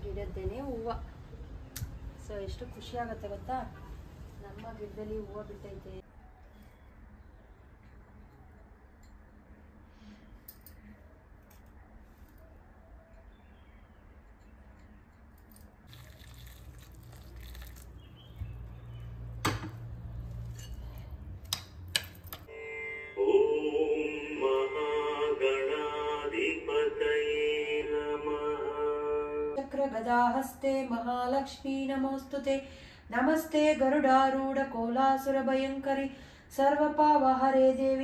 ಗಿಡದ್ದೇನೆ ಹೂವು. ಸೊ ಎಷ್ಟು ಖುಷಿ ಆಗುತ್ತೆ ಗೊತ್ತಾ, ನಮ್ಮ ಗಿಡದಲ್ಲಿ ಹೂವು ಬಿಟ್ಟೈತೆ. गदाहस्ते महालक्ष्मी नमोस्तुते, नमस्ते गरुडारूढ़ कोलासुर भयंकरी सर्वपावहरे देवी.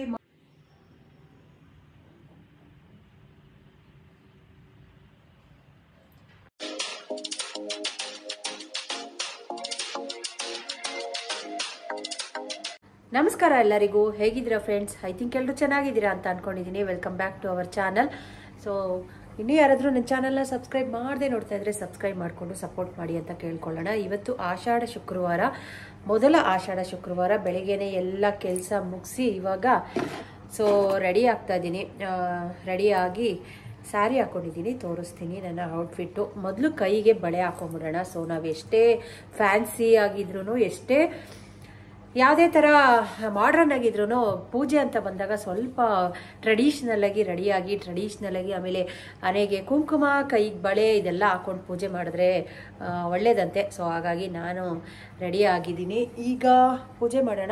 ನಮಸ್ಕಾರ ಎಲ್ಲರಿಗೂ, ಹೇಗಿದ್ದೀರಾ ಫ್ರೆಂಡ್ಸ್? ಐ ಥಿಂಕ್ ಎಲ್ಲರೂ ಚೆನ್ನಾಗಿದ್ದೀರಾ ಅಂತ ಅನ್ಕೊಂಡಿದ್ದೀನಿ. Welcome back to our channel. So ಇನ್ನೂ ಯಾರಾದರೂ ನನ್ನ ಚಾನಲ್ನ ಸಬ್ಸ್ಕ್ರೈಬ್ ಮಾಡದೆ ನೋಡ್ತಾ ಇದ್ರೆ ಸಬ್ಸ್ಕ್ರೈಬ್ ಮಾಡಿಕೊಂಡು ಸಪೋರ್ಟ್ ಮಾಡಿ ಅಂತ ಕೇಳ್ಕೊಳ್ಳೋಣ. ಇವತ್ತು ಆಷಾಢ ಶುಕ್ರವಾರ, ಮೊದಲ ಆಷಾಢ ಶುಕ್ರವಾರ. ಬೆಳಿಗ್ಗೆನೆ ಎಲ್ಲ ಕೆಲಸ ಮುಗಿಸಿ ಇವಾಗ ರೆಡಿ ಆಗ್ತಾ ಇದ್ದೀನಿ. ರೆಡಿಯಾಗಿ ಸ್ಯಾರಿ ಹಾಕೊಂಡಿದ್ದೀನಿ, ತೋರಿಸ್ತೀನಿ ನನ್ನ ಔಟ್ಫಿಟ್ಟು. ಮೊದಲು ಕೈಗೆ ಬಳೆ ಹಾಕೊಂಡ್ಬಿಡೋಣ. ಸೊ ನಾವು ಎಷ್ಟೇ ಫ್ಯಾನ್ಸಿ ಆಗಿದ್ರು, ಎಷ್ಟೇ ಯಾವುದೇ ಥರ ಮಾಡ್ರನ್ ಆಗಿದ್ರು, ಪೂಜೆ ಅಂತ ಬಂದಾಗ ಸ್ವಲ್ಪ ಟ್ರೆಡಿಷ್ನಲ್ಲಾಗಿ ರೆಡಿಯಾಗಿ ಟ್ರೆಡಿಷ್ನಲ್ಲಾಗಿ, ಆಮೇಲೆ ಹಣೆಗೆ ಕುಂಕುಮ, ಕೈಗೆ ಬಳೆ ಇದೆಲ್ಲ ಹಾಕೊಂಡು ಪೂಜೆ ಮಾಡಿದ್ರೆ ಒಳ್ಳೇದಂತೆ. ಸೊ ಹಾಗಾಗಿ ನಾನು ರೆಡಿ ಆಗಿದ್ದೀನಿ. ಈಗ ಪೂಜೆ ಮಾಡೋಣ.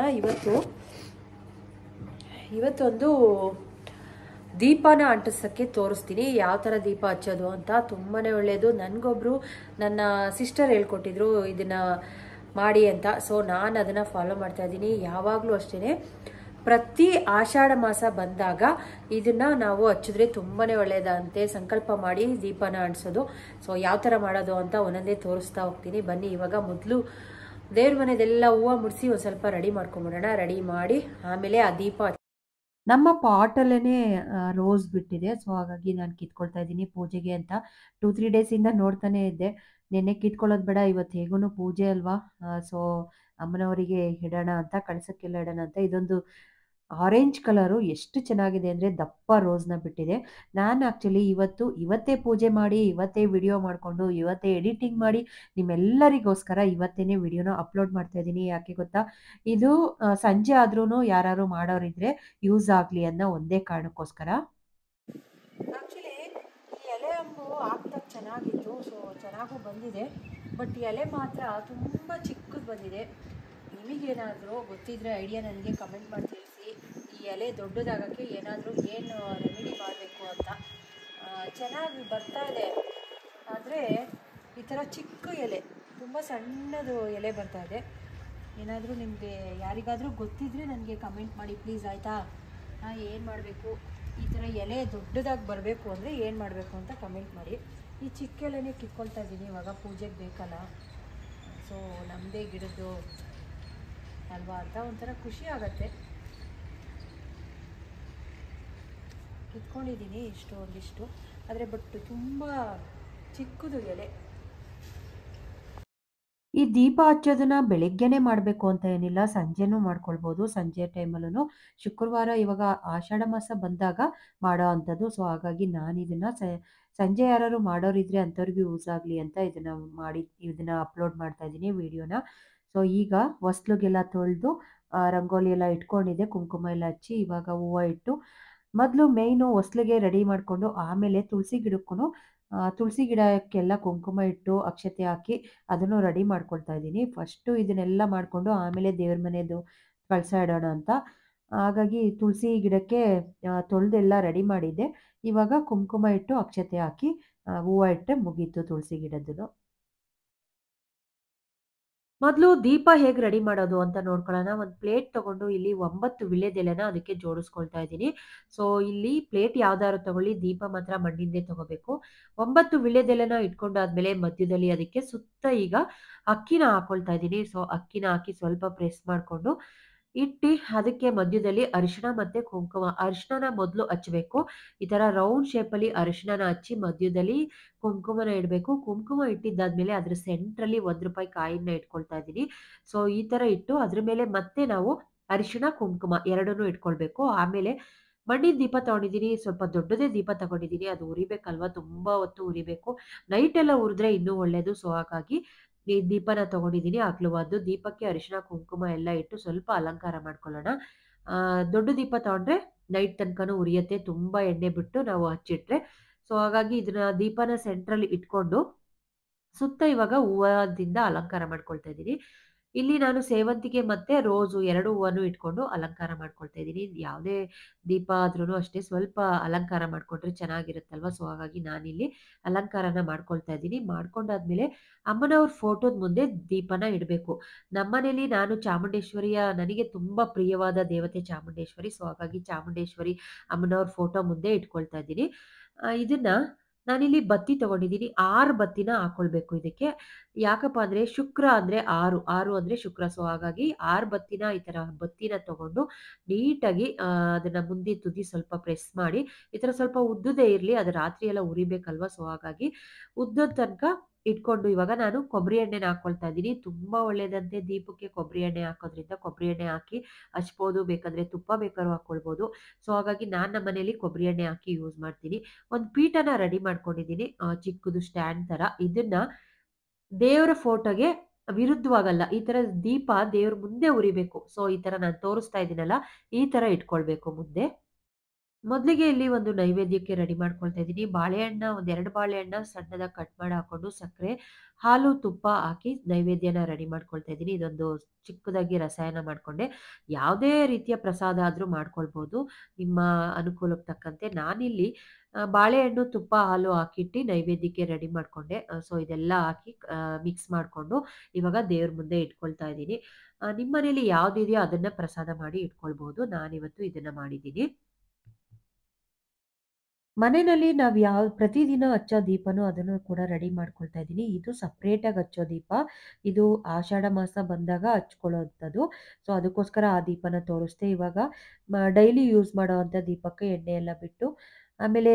ಇವತ್ತೊಂದು ದೀಪನ ಅಂಟಿಸೋಕ್ಕೆ ತೋರಿಸ್ತೀನಿ, ಯಾವ ಥರ ದೀಪ ಹಚ್ಚೋದು ಅಂತ. ತುಂಬಾ ಒಳ್ಳೆಯದು. ನನಗೊಬ್ಬರು ನನ್ನ ಸಿಸ್ಟರ್ ಹೇಳ್ಕೊಟ್ಟಿದ್ರು ಇದನ್ನು ಮಾಡಿ ಅಂತ. ಸೊ ನಾನು ಅದನ್ನು ಫಾಲೋ ಮಾಡ್ತಾ ಇದ್ದೀನಿ. ಯಾವಾಗಲೂ ಅಷ್ಟೇ, ಪ್ರತಿ ಆಷಾಢ ಮಾಸ ಬಂದಾಗ ಇದನ್ನು ನಾವು ಹಚ್ಚಿದ್ರೆ ತುಂಬಾ ಒಳ್ಳೆಯದಂತೆ. ಸಂಕಲ್ಪ ಮಾಡಿ ದೀಪನ ಅಂಟಿಸೋದು. ಸೊ ಯಾವ ಥರ ಮಾಡೋದು ಅಂತ ಒಂದೊಂದೇ ತೋರಿಸ್ತಾ ಹೋಗ್ತೀನಿ. ಬನ್ನಿ. ಇವಾಗ ಮೊದಲು ದೇವ್ರ ಮನೆದೆಲ್ಲ ಹೂವು ಮುಡಿಸಿ ಒಂದು ಸ್ವಲ್ಪ ರೆಡಿ ಮಾಡ್ಕೊಂಬಿಡೋಣ. ರೆಡಿ ಮಾಡಿ ಆಮೇಲೆ ಆ ದೀಪ. ನಮ್ಮ ಪಾಟಲ್ಲೇ ರೋಸ್ ಬಿಟ್ಟಿದೆ. ಸೊ ಹಾಗಾಗಿ ನಾನು ಕಿತ್ಕೊಳ್ತಾ ಇದ್ದೀನಿ ಪೂಜೆಗೆ ಅಂತ. 2-3 ಡೇಸಿಂದ ನೋಡ್ತಾನೆ ಇದ್ದೆ. ನೆನ್ನೆ ಕಿತ್ಕೊಳ್ಳೋದು ಬೇಡ, ಇವತ್ತು ಹೇಗೂ ಪೂಜೆ ಅಲ್ವಾ, ಸೊ ಅಮ್ಮನವರಿಗೆ ಇಡೋಣ ಅಂತ, ಕಳಸಕ್ಕೆಲ್ಲ ಇಡೋಣ ಅಂತ. ಇದೊಂದು ಆರೆಂಜ್ ಕಲರು ಎಷ್ಟು ಚೆನ್ನಾಗಿದೆ ಅಂದರೆ ದಪ್ಪ ರೋಸ್ನ ಬಿಟ್ಟಿದೆ. ನಾನು ಆ್ಯಕ್ಚುಲಿ ಇವತ್ತೇ ಪೂಜೆ ಮಾಡಿ, ಇವತ್ತೇ ವಿಡಿಯೋ ಮಾಡಿಕೊಂಡು, ಇವತ್ತೇ ಎಡಿಟಿಂಗ್ ಮಾಡಿ ನಿಮ್ಮೆಲ್ಲರಿಗೋಸ್ಕರ ಇವತ್ತೇ ವಿಡಿಯೋನ ಅಪ್ಲೋಡ್ ಮಾಡ್ತಾ ಇದ್ದೀನಿ. ಯಾಕೆ ಗೊತ್ತಾ, ಇದು ಸಂಜೆ ಆದ್ರೂ ಯಾರು ಮಾಡೋರಿದ್ರೆ ಯೂಸ್ ಆಗಲಿ ಅನ್ನೋ ಒಂದೇ ಕಾರಣಕ್ಕೋಸ್ಕರ. ಆ್ಯಕ್ಚುಲಿ ಈ ಎಲೆ ಹಣ್ಣು ಹಾಕ್ದಾಗ ಚೆನ್ನಾಗಿತ್ತು, ಸೊ ಚೆನ್ನಾಗೂ ಬಂದಿದೆ. ಬಟ್ ಎಲೆ ಮಾತ್ರ ತುಂಬ ಚಿಕ್ಕದು ಬಂದಿದೆ. ನಿಮಗೇನಾದರೂ ಗೊತ್ತಿದ್ರೆ ಐಡಿಯಾ ನನಗೆ ಕಮೆಂಟ್ ಮಾಡಿ ತಿಳಿಸಿ. ಈ ಎಲೆ ದೊಡ್ಡದಾಗೋಕ್ಕೆ ಏನು ರೆಮಿಡಿ ಮಾಡಬೇಕು ಅಂತ. ಚೆನ್ನಾಗಿ ಬರ್ತಾ ಇದೆ, ಆದರೆ ಈ ಥರ ಚಿಕ್ಕ ಎಲೆ, ತುಂಬ ಸಣ್ಣದು ಎಲೆ ಬರ್ತಾ ಇದೆ. ಏನಾದರೂ ನಿಮಗೆ ಯಾರಿಗಾದರೂ ಗೊತ್ತಿದ್ದರೆ ನನಗೆ ಕಮೆಂಟ್ ಮಾಡಿ ಪ್ಲೀಸ್, ಆಯಿತಾ? ಏನು ಮಾಡಬೇಕು, ಈ ಥರ ಎಲೆ ದೊಡ್ಡದಾಗಿ ಬರಬೇಕು ಅಂದರೆ ಏನು ಮಾಡಬೇಕು ಅಂತ ಕಮೆಂಟ್ ಮಾಡಿ. ಈ ಚಿಕ್ಕ ಎಲೆನೇ ಕಿತ್ಕೊಳ್ತಾ ಇದ್ದೀನಿ, ಇವಾಗ ಪೂಜೆಗೆ ಬೇಕಲ್ಲ. ಸೊ ನಮ್ಮದೇ ಗಿಡದ್ದು ಅಲ್ವಾ ಅಂತ ಒಂಥರ ಖುಷಿ ಆಗುತ್ತೆ. ಕಿತ್ಕೊಂಡಿದ್ದೀನಿ ಒಂದಿಷ್ಟು, ಆದರೆ ಬಟ್ ತುಂಬ ಚಿಕ್ಕದು ಎಲೆ. ಈ ದೀಪ ಹಚ್ಚೋದನ್ನ ಬೆಳಗ್ಗೆನೆ ಮಾಡಬೇಕು ಅಂತ ಏನಿಲ್ಲ, ಸಂಜೆನೂ ಮಾಡ್ಕೊಳ್ಬೋದು. ಸಂಜೆ ಟೈಮಲ್ಲೂ, ಶುಕ್ರವಾರ ಇವಾಗ ಆಷಾಢ ಮಾಸ ಬಂದಾಗ ಮಾಡೋ ಅಂಥದ್ದು. ಸೊ ಹಾಗಾಗಿ ನಾನು ಇದನ್ನು ಸಂಜೆ ಯಾರು ಮಾಡೋರಿದ್ರೆ ಅಂಥವ್ರಿಗೆ ಯೂಸ್ ಆಗಲಿ ಅಂತ ಇದನ್ನು ಅಪ್ಲೋಡ್ ಮಾಡ್ತಾ ಇದ್ದೀನಿ ವಿಡಿಯೋನ. ಸೊ ಈಗ ಹೊಸ್ಲಿಗೆಲ್ಲ ತೊಳೆದು ರಂಗೋಲಿ ಎಲ್ಲ ಇಟ್ಕೊಂಡಿದ್ದೆ, ಕುಂಕುಮ ಎಲ್ಲ ಹಚ್ಚಿ ಇವಾಗ ಹೂವು ಇಟ್ಟು, ಮೊದಲು ಮೇಯ್ನು ಹೊಸ್ಲಿಗೆ ರೆಡಿ ಮಾಡಿಕೊಂಡು ಆಮೇಲೆ ತುಳಸಿ ಗಿಡಕ್ಕೆಲ್ಲ ಕುಂಕುಮ ಇಟ್ಟು ಅಕ್ಷತೆ ಹಾಕಿ ಅದನ್ನು ರೆಡಿ ಮಾಡ್ಕೊಳ್ತಾ ಇದ್ದೀನಿ. ಫಸ್ಟು ಇದನ್ನೆಲ್ಲ ಮಾಡಿಕೊಂಡು ಆಮೇಲೆ ದೇವ್ರ ಮನೆಯದು ಕಳಸ ಇಡೋಣ ಅಂತ. ಹಾಗಾಗಿ ತುಳಸಿ ಗಿಡಕ್ಕೆ ತೊಳೆದೆಲ್ಲ ರೆಡಿ ಮಾಡಿದ್ದೆ. ಇವಾಗ ಕುಂಕುಮ ಇಟ್ಟು ಅಕ್ಷತೆ ಹಾಕಿ ಹೂವು ಇಟ್ಟರೆ ಮುಗೀತು ತುಳಸಿ ಗಿಡದ್ದು. ಮೊದಲು ದೀಪ ಹೇಗೆ ರೆಡಿ ಮಾಡೋದು ಅಂತ ನೋಡ್ಕೊಳ್ಳೋಣ. ಒಂದು ಪ್ಲೇಟ್ ತೊಗೊಂಡು ಇಲ್ಲಿ 9 ವಿಳ್ಯದೆಲೆನ ಅದಕ್ಕೆ ಜೋಡಿಸ್ಕೊಳ್ತಾ ಇದ್ದೀನಿ. ಸೊ ಇಲ್ಲಿ ಪ್ಲೇಟ್ ಯಾವ್ದಾದ್ರು ತಗೊಳ್ಳಿ, ದೀಪ ಮಾತ್ರ ಮಣ್ಣಿಂದೇ ತಗೋಬೇಕು. 9 ವಿಳ್ಯದೆಲೆನ ಇಟ್ಕೊಂಡಾದ್ಮೇಲೆ ಮಧ್ಯದಲ್ಲಿ ಅದಕ್ಕೆ ಸುತ್ತ ಈಗ ಅಕ್ಕಿನ ಹಾಕೊಳ್ತಾ ಇದ್ದೀನಿ. ಸೊ ಅಕ್ಕಿನ ಹಾಕಿ ಸ್ವಲ್ಪ ಪ್ರೆಸ್ ಮಾಡಿಕೊಂಡು ಇಟ್ಟು ಅದಕ್ಕೆ ಮಧ್ಯದಲ್ಲಿ ಅರಿಶಿಣ ಮತ್ತು ಕುಂಕುಮ. ಅರಿಶಿಣನ ಮೊದಲು ಹಚ್ಚಬೇಕು. ಈ ಥರ ರೌಂಡ್ ಶೇಪಲ್ಲಿ ಅರಿಶಿಣನ ಹಚ್ಚಿ ಮಧ್ಯದಲ್ಲಿ ಕುಂಕುಮನ ಇಡಬೇಕು. ಕುಂಕುಮ ಇಟ್ಟಿದ್ದಾದ್ಮೇಲೆ ಅದ್ರ ಸೆಂಟ್ರಲ್ಲಿ ₹1 ಕಾಯಿನ ಇಟ್ಕೊಳ್ತಾ ಇದ್ದೀನಿ. ಸೊ ಈ ಥರ ಇಟ್ಟು ಅದ್ರ ಮೇಲೆ ಮತ್ತೆ ನಾವು ಅರಿಶಿಣ ಕುಂಕುಮ ಎರಡನ್ನೂ ಇಟ್ಕೊಳ್ಬೇಕು. ಆಮೇಲೆ ಮಣ್ಣಿನ ದೀಪ ತಗೊಂಡಿದ್ದೀನಿ. ಸ್ವಲ್ಪ ದೊಡ್ಡದೇ ದೀಪ ತಗೊಂಡಿದ್ದೀನಿ. ಅದು ಉರಿಬೇಕಲ್ವಾ? ತುಂಬಾ ಹೊತ್ತು ಉರಿಬೇಕು. ನೈಟ್ ಎಲ್ಲ ಉರಿದ್ರೆ ಇನ್ನೂ ಒಳ್ಳೇದು. ಸೊ, ಹಾಗಾಗಿ ಈ ದೀಪನ ತಗೊಂಡಿದ್ದೀನಿ ಅಗಲವಾದ್ದು. ದೀಪಕ್ಕೆ ಅರಿಶಿಣ, ಕುಂಕುಮ ಎಲ್ಲ ಇಟ್ಟು ಸ್ವಲ್ಪ ಅಲಂಕಾರ ಮಾಡ್ಕೊಳ್ಳೋಣ. ದೊಡ್ಡ ದೀಪ ತಗೊಂಡ್ರೆ ನೈಟ್ ತನಕನೂ ಉರಿಯತ್ತೆ. ತುಂಬಾ ಎಣ್ಣೆ ಬಿಟ್ಟು ನಾವು ಹಚ್ಚಿಟ್ರೆ. ಸೊ, ಹಾಗಾಗಿ ಇದನ್ನ ದೀಪನ ಸೆಂಟ್ರಲ್ಲಿ ಇಟ್ಕೊಂಡು ಸುತ್ತ ಇವಾಗ ಹೂವದಿಂದ ಅಲಂಕಾರ ಮಾಡ್ಕೊಳ್ತಾ ಇದ್ದೀನಿ. ಇಲ್ಲಿ ನಾನು ಸೇವಂತಿಗೆ ಮತ್ತೆ ರೋಸು 2 ಹೂವನ್ನು ಇಟ್ಕೊಂಡು ಅಲಂಕಾರ ಮಾಡ್ಕೊಳ್ತಾ ಇದ್ದೀನಿ. ಯಾವುದೇ ದೀಪ ಆದ್ರೂನು ಅಷ್ಟೇ ಸ್ವಲ್ಪ ಅಲಂಕಾರ ಮಾಡ್ಕೊಂಡ್ರೆ ಚೆನ್ನಾಗಿರುತ್ತಲ್ವಾ? ಸೊ, ಹಾಗಾಗಿ ನಾನಿಲ್ಲಿ ಅಲಂಕಾರನ ಮಾಡ್ಕೊಳ್ತಾ ಇದ್ದೀನಿ. ಮಾಡ್ಕೊಂಡಾದ್ಮೇಲೆ ಅಮ್ಮನವ್ರ ಫೋಟೋದ ಮುಂದೆ ದೀಪನ ಇಡಬೇಕು. ನಮ್ಮನೇಲಿ ನಾನು ಚಾಮುಂಡೇಶ್ವರಿಯ ನನಗೆ ತುಂಬಾ ಪ್ರಿಯವಾದ ದೇವತೆ ಚಾಮುಂಡೇಶ್ವರಿ. ಸೊ, ಹಾಗಾಗಿ ಚಾಮುಂಡೇಶ್ವರಿ ಅಮ್ಮನವ್ರ ಫೋಟೋ ಮುಂದೆ ಇಟ್ಕೊಳ್ತಾ ಇದ್ದೀನಿ. ಇದನ್ನ ನಾನಿಲ್ಲಿ ಬತ್ತಿ ತಗೊಂಡಿದ್ದೀನಿ. 6 ಬತ್ತಿನ ಹಾಕೊಳ್ಬೇಕು ಇದಕ್ಕೆ. ಯಾಕಪ್ಪ ಅಂದ್ರೆ ಶುಕ್ರ ಅಂದ್ರೆ 6, 6 ಅಂದ್ರೆ ಶುಕ್ರ. ಸೊ, ಹಾಗಾಗಿ 6 ಬತ್ತಿನ ಈ ತರ ಬತ್ತಿನ ತಗೊಂಡು ನೀಟಾಗಿ ಅದನ್ನ ಮುಂದೆ ತುದಿ ಸ್ವಲ್ಪ ಪ್ರೆಸ್ ಮಾಡಿ, ಈ ತರ ಸ್ವಲ್ಪ ಉದ್ದುದೇ ಇರ್ಲಿ. ಅದು ರಾತ್ರಿ ಎಲ್ಲ ಉರಿಬೇಕಲ್ವಾ? ಸೊ, ಹಾಗಾಗಿ ಉದ್ದದ ತನಕ ಇಟ್ಕೊಂಡು ಇವಾಗ ನಾನು ಕೊಬ್ಬರಿ ಎಣ್ಣೆನ ಹಾಕೊಳ್ತಾ ಇದ್ದೀನಿ. ತುಂಬಾ ಒಳ್ಳೇದಂತೆ ದೀಪಕ್ಕೆ ಕೊಬ್ಬರಿ ಎಣ್ಣೆ ಹಾಕೋದ್ರಿಂದ. ಕೊಬ್ಬರಿ ಎಣ್ಣೆ ಹಾಕಿ ಹಚ್ಬೋದು. ಬೇಕಂದ್ರೆ ತುಪ್ಪ ಬೇಕಾದ್ರೂ ಹಾಕೊಳ್ಬೋದು. ಸೊ, ಹಾಗಾಗಿ ನಾನ್ ನಮ್ಮನೇಲಿ ಕೊಬ್ಬರಿ ಎಣ್ಣೆ ಹಾಕಿ ಯೂಸ್ ಮಾಡ್ತೀನಿ. ಒಂದು ಪೀಠನ ರೆಡಿ ಮಾಡ್ಕೊಂಡಿದ್ದೀನಿ. ಚಿಕ್ಕದು ಸ್ಟ್ಯಾಂಡ್ ತರ. ಇದನ್ನ ದೇವರ ಫೋಟೋಗೆ ವಿರುದ್ಧವಾಗಲ್ಲ. ಈ ತರ ದೀಪ ದೇವ್ರ ಮುಂದೆ ಉರಿಬೇಕು. ಸೊ, ಈ ತರ ನಾನು ತೋರಿಸ್ತಾ ಇದ್ದೀನಲ್ಲ, ಈ ತರ ಇಟ್ಕೊಳ್ಬೇಕು ಮುಂದೆ. ಮೊದಲಿಗೆ ಇಲ್ಲಿ ಒಂದು ನೈವೇದ್ಯಕ್ಕೆ ರೆಡಿ ಮಾಡ್ಕೊಳ್ತಾ ಇದ್ದೀನಿ. ಬಾಳೆಹಣ್ಣ ಒಂದ್ 2 ಬಾಳೆಹಣ್ಣ ಸಣ್ಣದಾಗಿ ಕಟ್ ಮಾಡಿ ಹಾಕೊಂಡು ಸಕ್ಕರೆ, ಹಾಲು, ತುಪ್ಪ ಹಾಕಿ ನೈವೇದ್ಯನ ರೆಡಿ ಮಾಡ್ಕೊಳ್ತಾ ಇದ್ದೀನಿ. ಇದೊಂದು ಚಿಕ್ಕದಾಗಿ ರಸಾಯನ ಮಾಡ್ಕೊಂಡೆ. ಯಾವುದೇ ರೀತಿಯ ಪ್ರಸಾದ ಆದ್ರೂ ಮಾಡ್ಕೊಳ್ಬೋದು ನಿಮ್ಮ ಅನುಕೂಲಕ್ಕೆ ತಕ್ಕಂತೆ. ನಾನಿಲ್ಲಿ ಬಾಳೆಹಣ್ಣು, ತುಪ್ಪ, ಹಾಲು ಹಾಕಿಟ್ಟು ನೈವೇದ್ಯಕ್ಕೆ ರೆಡಿ ಮಾಡ್ಕೊಂಡೆ. ಸೊ, ಇದೆಲ್ಲ ಹಾಕಿ ಮಿಕ್ಸ್ ಮಾಡ್ಕೊಂಡು ಇವಾಗ ದೇವ್ರ ಮುಂದೆ ಇಟ್ಕೊಳ್ತಾ ಇದ್ದೀನಿ. ನಿಮ್ಮ ಮನೇಲಿ ಯಾವ್ದಿದೆಯೋ ಅದನ್ನ ಪ್ರಸಾದ ಮಾಡಿ ಇಟ್ಕೊಳ್ಬಹುದು. ನಾನಿವತ್ತು ಇದನ್ನ ಮಾಡಿದ್ದೀನಿ. ಮನೆಯಲ್ಲಿ ನಾವು ಪ್ರತಿದಿನ ಹಚ್ಚೋ ದೀಪನೂ ಅದನ್ನು ಕೂಡ ರೆಡಿ ಮಾಡ್ಕೊಳ್ತಾ ಇದ್ದೀನಿ. ಇದು ಸಪ್ರೇಟಾಗಿ ಹಚ್ಚೋ ದೀಪ. ಇದು ಆಷಾಢ ಮಾಸ ಬಂದಾಗ ಹಚ್ಕೊಳ್ಳೋವಂಥದ್ದು. ಸೊ, ಅದಕ್ಕೋಸ್ಕರ ಆ ದೀಪನ ತೋರಿಸ್ದೆ. ಇವಾಗ ಡೈಲಿ ಯೂಸ್ ಮಾಡೋವಂಥ ದೀಪಕ್ಕೆ ಎಣ್ಣೆ ಎಲ್ಲ ಬಿಟ್ಟು, ಆಮೇಲೆ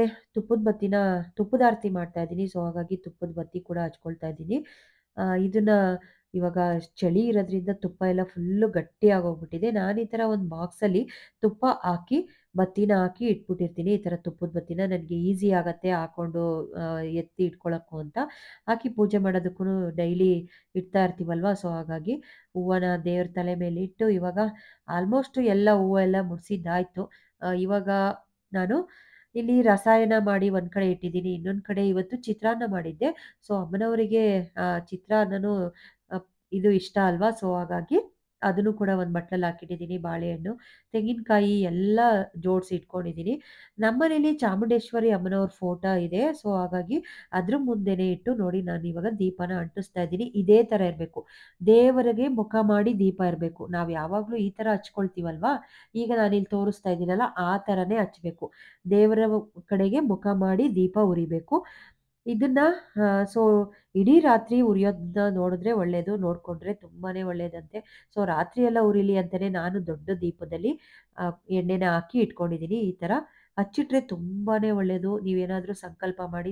ತುಪ್ಪದ ಆರತಿ ಮಾಡ್ತಾ ಇದ್ದೀನಿ. ಸೊ, ಹಾಗಾಗಿ ತುಪ್ಪದ ಬತ್ತಿ ಕೂಡ ಹಚ್ಕೊಳ್ತಾ ಇದ್ದೀನಿ. ಇದನ್ನ ಇವಾಗ ಚಳಿ ಇರೋದ್ರಿಂದ ತುಪ್ಪ ಎಲ್ಲ ಫುಲ್ಲು ಗಟ್ಟಿಯಾಗೋಗ್ಬಿಟ್ಟಿದೆ. ನಾನು ಈ ಥರ ಒಂದು ಬಾಕ್ಸಲ್ಲಿ ತುಪ್ಪ ಹಾಕಿ ಬತ್ತಿನ ಹಾಕಿ ಇಟ್ಬಿಟ್ಟಿರ್ತೀನಿ. ಈ ಥರ ತುಪ್ಪದ ಬತ್ತಿನ ನನಗೆ ಈಸಿ ಆಗತ್ತೆ ಹಾಕೊಂಡು ಎತ್ತಿ ಇಟ್ಕೊಳ್ಳೋಕ್ಕೂ ಅಂತ. ಹಾಕಿ ಪೂಜೆ ಮಾಡೋದಕ್ಕೂ ಡೈಲಿ ಇಡ್ತಾ ಇರ್ತೀವಲ್ವಾ? ಸೊ, ಹಾಗಾಗಿ ಹೂವನ ದೇವ್ರ ತಲೆ ಮೇಲೆ ಇಟ್ಟು ಇವಾಗ ಆಲ್ಮೋಸ್ಟ್ ಎಲ್ಲ ಹೂವೆಲ್ಲ ಮುಡ್ಸಿದ್ದಾಯ್ತು. ಇವಾಗ ನಾನು ಇಲ್ಲಿ ರಸಾಯನ ಮಾಡಿ ಒಂದ್ ಕಡೆ ಇಟ್ಟಿದ್ದೀನಿ. ಇನ್ನೊಂದ್ ಕಡೆ ಇವತ್ತು ಚಿತ್ರಾನ್ನ ಮಾಡಿದ್ದೆ. ಸೊ, ಅಮ್ಮನವರಿಗೆ ಚಿತ್ರಾನ್ನನೂ ಅ ಇದು ಇಷ್ಟ ಅಲ್ವಾ? ಸೊ, ಹಾಗಾಗಿ ಅದನ್ನು ಕೂಡ ಒಂದು ಬಟ್ಲಲ್ಲಿ ಹಾಕಿಟ್ಟಿದ್ದೀನಿ. ಬಾಳೆಹಣ್ಣು, ತೆಂಗಿನಕಾಯಿ ಎಲ್ಲ ಜೋಡಿಸಿ ಇಟ್ಕೊಂಡಿದ್ದೀನಿ. ನಮ್ಮನೇಲಿ ಚಾಮುಂಡೇಶ್ವರಿ ಅಮ್ಮನವ್ರ ಫೋಟೋ ಇದೆ. ಸೊ, ಹಾಗಾಗಿ ಅದ್ರ ಮುಂದೆನೇ ಇಟ್ಟು ನೋಡಿ ನಾನಿವಾಗ ದೀಪನ ಅಂಟಿಸ್ತಾ ಇದ್ದೀನಿ. ಇದೇ ಥರ ಇರಬೇಕು. ದೇವರಿಗೆ ಮುಖ ಮಾಡಿ ದೀಪ ಇರಬೇಕು. ನಾವು ಯಾವಾಗಲೂ ಈ ಥರ ಹಚ್ಕೊಳ್ತೀವಲ್ವಾ? ಈಗ ನಾನಿಲ್ಲಿ ತೋರಿಸ್ತಾ ಇದ್ದೀನಲ್ಲ, ಆ ಥರನೇ ಹಚ್ಬೇಕು. ದೇವರ ಕಡೆಗೆ ಮುಖ ಮಾಡಿ ದೀಪ ಉರಿಬೇಕು. ಇದನ್ನ ಸೊ, ಇಡೀ ರಾತ್ರಿ ಉರಿಯೋದನ್ನ ನೋಡಿದ್ರೆ ಒಳ್ಳೇದು. ನೋಡ್ಕೊಂಡ್ರೆ ತುಂಬಾನೇ ಒಳ್ಳೇದಂತೆ. ಸೊ, ರಾತ್ರಿ ಎಲ್ಲ ಉರಿಲಿ ಅಂತಾನೆ ನಾನು ದೊಡ್ಡ ದೀಪದಲ್ಲಿ ಎಣ್ಣೆನ ಹಾಕಿ ಇಟ್ಕೊಂಡಿದ್ದೀನಿ. ಈ ಥರ ಹಚ್ಚಿಟ್ರೆ ತುಂಬಾನೇ ಒಳ್ಳೇದು. ನೀವೇನಾದ್ರೂ ಸಂಕಲ್ಪ ಮಾಡಿ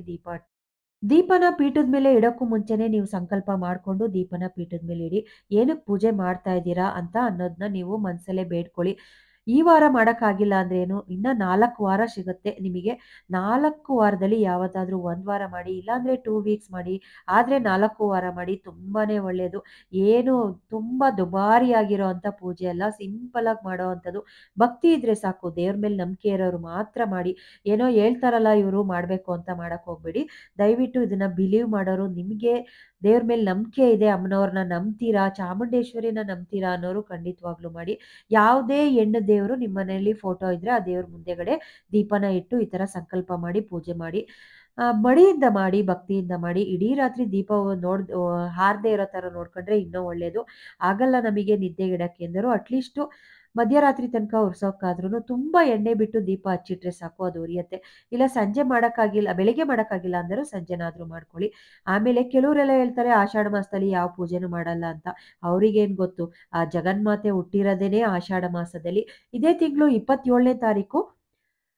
ದೀಪನ ಪೀಠದ ಮೇಲೆ ಇಡೋಕ್ಕೂ ಮುಂಚೆನೆ ನೀವು ಸಂಕಲ್ಪ ಮಾಡ್ಕೊಂಡು ದೀಪನ ಪೀಠದ ಮೇಲೆ ಇಡಿ. ಏನಕ್ಕೆ ಪೂಜೆ ಮಾಡ್ತಾ ಇದ್ದೀರಾ ಅಂತ ಅನ್ನೋದನ್ನ ನೀವು ಮನಸಲ್ಲೇ ಬೇಡ್ಕೊಳ್ಳಿ. ಈ ವಾರ ಮಾಡೋಕ್ಕಾಗಿಲ್ಲ ಅಂದ್ರೇನು, ಇನ್ನ 4 ವಾರ ಸಿಗುತ್ತೆ ನಿಮಗೆ. 4 ವಾರದಲ್ಲಿ ಯಾವತ್ತಾದ್ರೂ 1 ವಾರ ಮಾಡಿ, ಇಲ್ಲಾಂದ್ರೆ 2 ವೀಕ್ಸ್ ಮಾಡಿ. ಆದ್ರೆ 4 ವಾರ ಮಾಡಿ. ತುಂಬಾನೇ ಒಳ್ಳೇದು. ಏನು ತುಂಬಾ ದುಬಾರಿಯಾಗಿರೋ ಅಂಥ ಪೂಜೆ ಅಲ್ಲ. ಸಿಂಪಲ್ ಆಗಿ ಮಾಡೋವಂಥದ್ದು. ಭಕ್ತಿ ಇದ್ರೆ ಸಾಕು. ದೇವ್ರ ಮೇಲೆ ನಂಬಿಕೆ ಇರೋರು ಮಾತ್ರ ಮಾಡಿ. ಏನೋ ಹೇಳ್ತಾರಲ್ಲ ಇವರು ಮಾಡಬೇಕು ಅಂತ ಮಾಡಕ್ ಹೋಗ್ಬೇಡಿ. ದಯವಿಟ್ಟು ಇದನ್ನ ಬಿಲೀವ್ ಮಾಡೋರು, ನಿಮಗೆ ದೇವ್ರ ಮೇಲೆ ನಂಬಿಕೆ ಇದೆ, ಅಮ್ಮನವ್ರನ್ನ ನಂಬ್ತೀರಾ, ಚಾಮುಂಡೇಶ್ವರಿನ ನಂಬ್ತೀರಾ ಅನ್ನೋರು ಖಂಡಿತವಾಗ್ಲೂ ಮಾಡಿ. ಯಾವುದೇ ಹೆಣ್ಣು ದೇವರು ನಿಮ್ಮ ಮನೆಯಲ್ಲಿ ಫೋಟೋ ಇದ್ರೆ ಆ ದೇವ್ರ ಮುಂದೆಗಡೆ ದೀಪನ ಇಟ್ಟು ಈ ತರ ಸಂಕಲ್ಪ ಮಾಡಿ ಪೂಜೆ ಮಾಡಿ. ಮಡಿಯಿಂದ ಮಾಡಿ, ಭಕ್ತಿಯಿಂದ ಮಾಡಿ. ಇಡೀ ರಾತ್ರಿ ದೀಪ ಹಾರದೇ ಇರೋ ತರ ನೋಡ್ಕೊಂಡ್ರೆ ಇನ್ನೂ ಒಳ್ಳೇದು. ಆಗಲ್ಲ ನಮಗೆ ನಿದ್ದೆಗಿಡಕ್ಕೆ ಎಂದರು ಅಟ್ಲೀಸ್ಟ್ ಮಧ್ಯರಾತ್ರಿ ತನಕ ಉರ್ಸೋಕ್ಕಾದ್ರೂ ತುಂಬಾ ಎಣ್ಣೆ ಬಿಟ್ಟು ದೀಪ ಹಚ್ಚಿಟ್ರೆ ಸಾಕು, ಅದು ಉರಿಯತ್ತೆ. ಇಲ್ಲ ಸಂಜೆ ಮಾಡೋಕ್ಕಾಗಿಲ್ಲ, ಬೆಳಿಗ್ಗೆ ಮಾಡೋಕ್ಕಾಗಿಲ್ಲ ಅಂದರೂ ಸಂಜೆನಾದ್ರೂ ಮಾಡ್ಕೊಳ್ಳಿ. ಆಮೇಲೆ ಕೆಲವರೆಲ್ಲ ಹೇಳ್ತಾರೆ ಆಷಾಢ ಮಾಸದಲ್ಲಿ ಯಾವ ಪೂಜೆನೂ ಮಾಡಲ್ಲ ಅಂತ. ಅವ್ರಿಗೇನ್ ಗೊತ್ತು? ಆ ಜಗನ್ಮಾತೆ ಹುಟ್ಟಿರೋದೇನೆ ಆಷಾಢ ಮಾಸದಲ್ಲಿ. ಇದೇ ತಿಂಗಳು 27ನೇ ತಾರೀಕು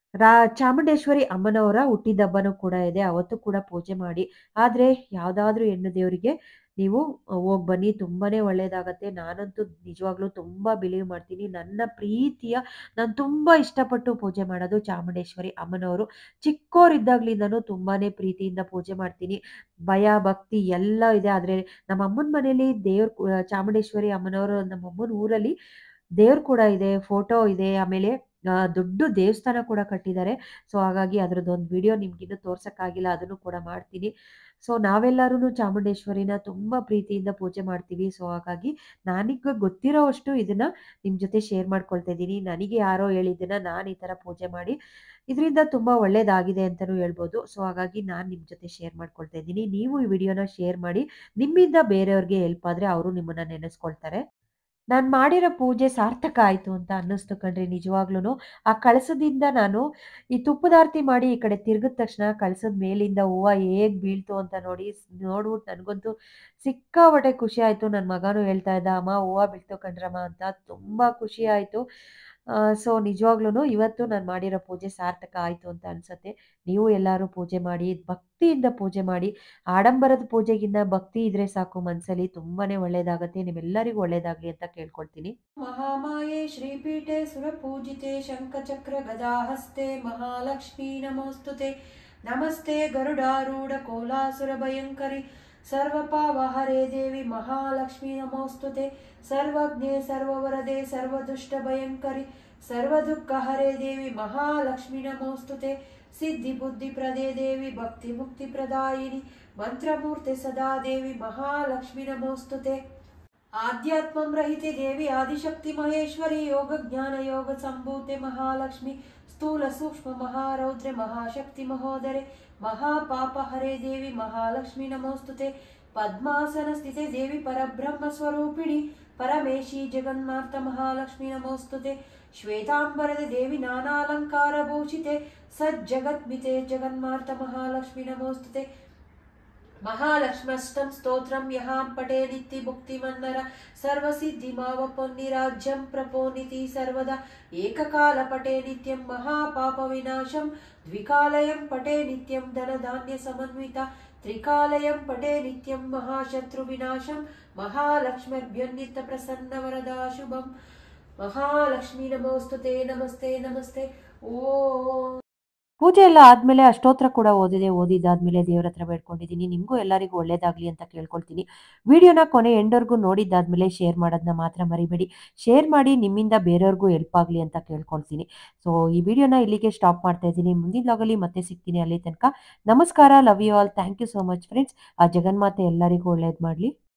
ರಾ ಚಾಮುಂಡೇಶ್ವರಿ ಅಮ್ಮನವರ ಹುಟ್ಟಿದಬ್ಬನೂ ಕೂಡ ಇದೆ. ಅವತ್ತು ಕೂಡ ಪೂಜೆ ಮಾಡಿ. ಆದ್ರೆ ಯಾವ್ದಾದ್ರೂ ಹೆಣ್ಣು ದೇವರಿಗೆ ನೀವು ಹೋಗ್ ಬನ್ನಿ. ತುಂಬಾನೇ ಒಳ್ಳೇದಾಗತ್ತೆ. ನಾನಂತೂ ನಿಜವಾಗ್ಲೂ ತುಂಬಾ ಬಿಲೀವ್ ಮಾಡ್ತೀನಿ. ನನ್ನ ಪ್ರೀತಿಯ ನಾನು ತುಂಬಾ ಇಷ್ಟಪಟ್ಟು ಪೂಜೆ ಮಾಡೋದು ಚಾಮುಂಡೇಶ್ವರಿ ಅಮ್ಮನವರು. ಚಿಕ್ಕೋರಿದ್ದಾಗ್ಲಿಂದನೂ ತುಂಬಾನೇ ಪ್ರೀತಿಯಿಂದ ಪೂಜೆ ಮಾಡ್ತೀನಿ. ಭಯ, ಭಕ್ತಿ ಎಲ್ಲ ಇದೆ. ಆದ್ರೆ ನಮ್ಮ ಅಮ್ಮನ ಮನೇಲಿ ಚಾಮುಂಡೇಶ್ವರಿ ಅಮ್ಮನವರು ನಮ್ಮ ಅಮ್ಮನ ಊರಲ್ಲಿ ದೇವ್ರು ಕೂಡ ಇದೆ, ಫೋಟೋ ಇದೆ. ಆಮೇಲೆ ದೊಡ್ಡ ದೇವಸ್ಥಾನ ಕೂಡ ಕಟ್ಟಿದ್ದಾರೆ. ಸೊ, ಹಾಗಾಗಿ ಅದ್ರದ್ದೊಂದು ವಿಡಿಯೋ ನಿಮ್ಗಿನ್ನೂ ತೋರ್ಸಕ್ಕಾಗಿಲ್ಲ. ಅದನ್ನು ಕೂಡ ಮಾಡ್ತೀನಿ. ಸೊ, ನಾವೆಲ್ಲರೂನು ಚಾಮುಂಡೇಶ್ವರಿನ ತುಂಬಾ ಪ್ರೀತಿಯಿಂದ ಪೂಜೆ ಮಾಡ್ತೀವಿ. ಸೊ, ಹಾಗಾಗಿ ನನಗೆ ಗೊತ್ತಿರೋವಷ್ಟು ಇದನ್ನ ನಿಮ್ ಜೊತೆ ಶೇರ್ ಮಾಡ್ಕೊಳ್ತಾ ಇದ್ದೀನಿ. ನನಗೆ ಯಾರೋ ಹೇಳಿದ್ದನ್ನ ನಾನು ಈ ತರ ಪೂಜೆ ಮಾಡಿ ಇದರಿಂದ ತುಂಬಾ ಒಳ್ಳೇದಾಗಿದೆ ಅಂತಾನೂ ಹೇಳ್ಬೋದು. ಸೊ, ಹಾಗಾಗಿ ನಾನು ನಿಮ್ ಜೊತೆ ಶೇರ್ ಮಾಡ್ಕೊಳ್ತಾ ಇದ್ದೀನಿ. ನೀವು ಈ ವಿಡಿಯೋನ ಶೇರ್ ಮಾಡಿ. ನಿಮ್ಮಿಂದ ಬೇರೆಯವ್ರಿಗೆ ಹೆಲ್ಪ್ ಆದ್ರೆ ಅವರು ನಿಮ್ಮನ್ನ ನೆನೆಸ್ಕೊಳ್ತಾರೆ. ನಾನ್ ಮಾಡಿರೋ ಪೂಜೆ ಸಾರ್ಥಕ ಆಯ್ತು ಅಂತ ಅನ್ನಿಸ್ತು ಕಣ್ರಿ ನಿಜವಾಗ್ಲೂನು. ಆ ಕಳಸದಿಂದ ನಾನು ಈ ತುಪ್ಪದಾರ್ತಿ ಮಾಡಿ ಈ ಕಡೆ ತಿರುಗಿದ ತಕ್ಷಣ ಕಳಸದ ಮೇಲಿಂದ ಹೂವ ಹೇಗ್ ಬೀಳ್ತು ಅಂತ ನೋಡ್ಬಿಟ್ಟು ನನಗಂತೂ ಸಿಕ್ಕಾಪಟ್ಟೆ ಖುಷಿ ಆಯ್ತು. ನನ್ನ ಮಗನೂ ಹೇಳ್ತಾ ಇದ್ದ, "ಅಮ್ಮ ಹೂವ ಬೀಳ್ತು ಕಣ್ರಮ್ಮ" ಅಂತ. ತುಂಬಾ ಖುಷಿ ಆಯ್ತು. ಸೊ ನಿಜವಾಗ್ಲೂನು ಇವತ್ತು ನಾನು ಮಾಡಿರೋ ಪೂಜೆ ಸಾರ್ಥಕ ಆಯ್ತು ಅಂತ ಅನ್ಸತ್ತೆ. ನೀವು ಎಲ್ಲರೂ ಪೂಜೆ ಮಾಡಿ, ಭಕ್ತಿಯಿಂದ ಪೂಜೆ ಮಾಡಿ. ಆಡಂಬರದ ಪೂಜೆಗಿನ್ನ ಭಕ್ತಿ ಇದ್ರೆ ಸಾಕು ಮನ್ಸಲ್ಲಿ. ತುಂಬಾನೇ ಒಳ್ಳೇದಾಗತ್ತೆ. ನಿಮ್ಮೆಲ್ಲರಿಗೂ ಒಳ್ಳೇದಾಗ್ಲಿ ಅಂತ ಕೇಳ್ಕೊಳ್ತೀನಿ. ಮಹಾಮಾಯೆ ಶ್ರೀಪೀಠೆ ಸುರಪೂಜಿತೆ ಶಂಖಚಕ್ರ ಗದಾಹಸ್ತೆ ಮಹಾಲಕ್ಷ್ಮೀ ನಮೋಸ್ತುತೆ. ನಮಸ್ತೆ ಗರುಡಾರೂಢ ಕೋಲಾಸುರ ಭಯಂಕರಿ ಸರ್ವಪಾವಹರೇ ದೇವಿ ಮಹಾಲಕ್ಷ್ಮೀ ನಮೋಸ್ತುತೆ. ಸರ್ವಜ್ಞೆ ಸರ್ವವರದೆ ಸರ್ವದುಷ್ಟ ಭಯಂಕರಿ ಸರ್ವದುಃಖ ಹರೇ ದೇವಿ ಮಹಾಲಕ್ಷ್ಮೀ ನಮೋಸ್ತುತೆ. ಸಿದ್ಧಿ ಬುದ್ಧಿ ಪ್ರದೇ ದೇವಿ ಭಕ್ತಿ ಮುಕ್ತಿ ಪ್ರದಾಯಿನಿ ಮಂತ್ರಮೂರ್ತೆ ಸದಾ ದೇವಿ ಮಹಾಲಕ್ಷ್ಮೀ ನಮೋಸ್ತುತೆ. ಆಧ್ಯಾತ್ಮಂ ರಹಿತೆ ದೇವಿ ಆದಿಶಕ್ತಿ ಮಹೇಶ್ವರಿ ಯೋಗ ಜ್ಞಾನ ಯೋಗ ಸಂಭೂತೆ ಮಹಾಲಕ್ಷ್ಮಿ ಸ್ಥೂಲ ಸೂಕ್ಷ್ಮ ಮಹಾರೌದ್ರೆ ಮಹಾಶಕ್ತಿ ಮಹೋದರೆ ಮಹಾಪಾಪ ಹರೇ ದೇವಿ ಮಹಾಲಕ್ಷ್ಮಿ ನಮೋಸ್ತುತೆ. ಪದ್ಮಾಸನ ಸ್ಥಿತೆ ದೇವಿ ಪರಬ್ರಹ್ಮ ಸ್ವರೂಪಿಣಿ ಪರಮೇಶಿ ಜಗನ್ಮಾರ್ತ ಮಹಾಲಕ್ಷ್ಮಿ ನಮೋಸ್ತುತೆ. ಶ್ವೇತಾಂಬರದ ದೇವಿ ನಾನಾಲಂಕಾರ ಭೂಷಿತೆ ಸಜ್ಜಗತ್ಮಿತೆ ಜಗನ್ಮಾರ್ತ ಮಹಾಲಕ್ಷ್ಮಿ ನಮೋಸ್ತುತೆ. ಮಹಾಲಕ್ಷ್ಮಷ್ಟಂ ಸ್ತೋತ್ರಂ ಯಹಾಂ ಪಟೇ ನಿತ್ಯ ಮುಕ್ತಿಮನ್ನರ ಸರ್ವಸಿದ್ಧಿ ಮಾವಪೊನ್ನಿ ರಾಜ್ಯಂ ಪ್ರಪೋನಿತಿ ಸರ್ವದಾ ಏಕಕಾಲ ಪಟೇ ನಿತ್ಯಂ ಮಹಾಪಾಪ ವಿನಾಶಂ ದ್ವಿಕಾಲಯಂ ಪಟೇ ನಿತ್ಯಂ ಧನಧಾನ್ಯ ಸಮನ್ವಿತ ತ್ರಿಕಾಲಯಂ ಪಟೇ ನಿತ್ಯಂ ಮಹಾಶತ್ರು ವಿನಾಶಂ ಮಹಾಲಕ್ಷ್ಮ್ಯರ್ಭ್ಯನ್ನಿತ ಪ್ರಸನ್ನ ವರದಾ ಶುಭಂ. ಮಹಾಲಕ್ಷ್ಮೀ ನಮೋಸ್ತುತೆ. ನಮಸ್ತೆ ನಮಸ್ತೆ. ಓ ಪೂಜೆ ಎಲ್ಲ ಆದ್ಮೇಲೆ ಅಷ್ಟೋತ್ರ ಕೂಡ ಓದಿದ್ದಾದ್ಮೇಲೆ ದೇವ್ರ ಹತ್ರ ಬೇಡ್ಕೊಂಡಿದ್ದೀನಿ. ನಿಮಗೂ ಎಲ್ಲರಿಗೂ ಒಳ್ಳೇದಾಗ್ಲಿ ಅಂತ ಕೇಳ್ಕೊಳ್ತೀನಿ. ವಿಡಿಯೋನ ಕೊನೆ ಎಂಡವರೆಗೂ ನೋಡಿದ್ದಾದ್ಮೇಲೆ ಶೇರ್ ಮಾಡೋದನ್ನ ಮಾತ್ರ ಮರಿಬೇಡಿ. ಶೇರ್ ಮಾಡಿ, ನಿಮ್ಮಿಂದ ಬೇರೆಯವ್ರಿಗೂ ಹೆಲ್ಪ್ ಆಗಲಿ ಅಂತ ಕೇಳ್ಕೊಳ್ತೀನಿ. ಸೊ ಈ ವಿಡಿಯೋನ ಇಲ್ಲಿಗೆ ಸ್ಟಾಪ್ ಮಾಡ್ತಾ ಇದ್ದೀನಿ. ಮುಂದಿನ ಲಾಗಲ್ಲಿ ಮತ್ತೆ ಸಿಗ್ತೀನಿ. ಅಲ್ಲಿ ತನಕ ನಮಸ್ಕಾರ. Love you all. Thank you so much friends. ಆ ಜಗನ್ಮಾತೆ ಎಲ್ಲರಿಗೂ ಒಳ್ಳೇದು ಮಾಡಲಿ.